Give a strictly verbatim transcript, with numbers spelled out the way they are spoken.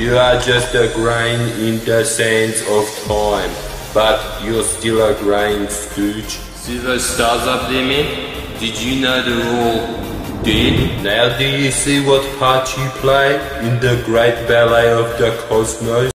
You are just a grain in the sands of time, but you're still a grain, Stooge. See those stars up there, man? Did you know they're all dead? Now do you see what part you play in the great ballet of the cosmos?